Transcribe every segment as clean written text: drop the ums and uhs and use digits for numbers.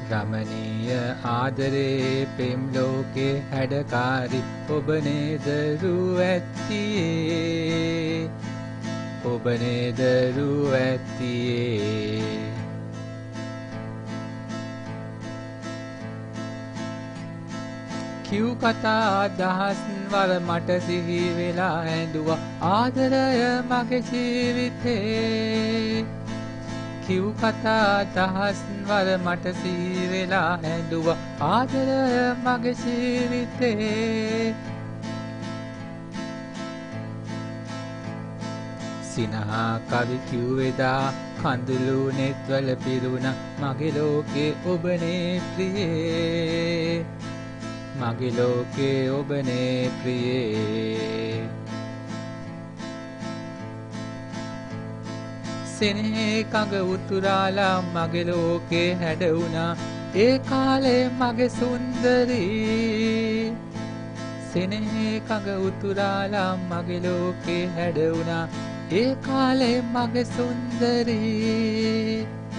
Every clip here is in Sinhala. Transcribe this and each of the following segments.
රමණීය ආදරේ පෙම් ලෝකේ හැඩකාරි ඔබ නේද රුවැත්තියේ ඔබ නේද රුවැත්තියේ කිව් කතා දහස් වර මට සිහි වෙලා ඇඳුවා ආදරය මගේ ජීවිතේ කිව් කතා දහස් වර මට සිහි වෙලා ඇඳුවා ආදරය මගේ ජීවිතේ සිනහා කවි කිව්වෙදා කඳුළු නෙත්වල පිරුණා මගේ ලෝකේ ඔබනේ ප්‍රියේ මගේ ලෝකේ ඔබනේ ප්‍රියේ සෙනෙහේ කඟ උතුරාලා මගේ ලෝකේ හැඩ වුණා ඒ කාලේ මගේ සුන්දරී සෙනෙහේ කඟ උතුරාලා මගේ ලෝකේ හැඩ වුණා ඒ කාලේ මගේ සුන්දරී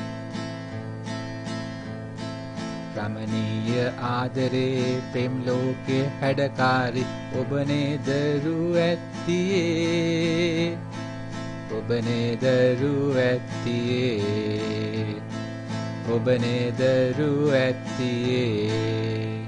රමණීය ආදරේ පෙම් ලෝකේ හැඩකාරි ඔබ නේද රුවැත්තියේ ඔබ නේද රුවැත්තියේ ඔබ නේද රුවැත්තියේ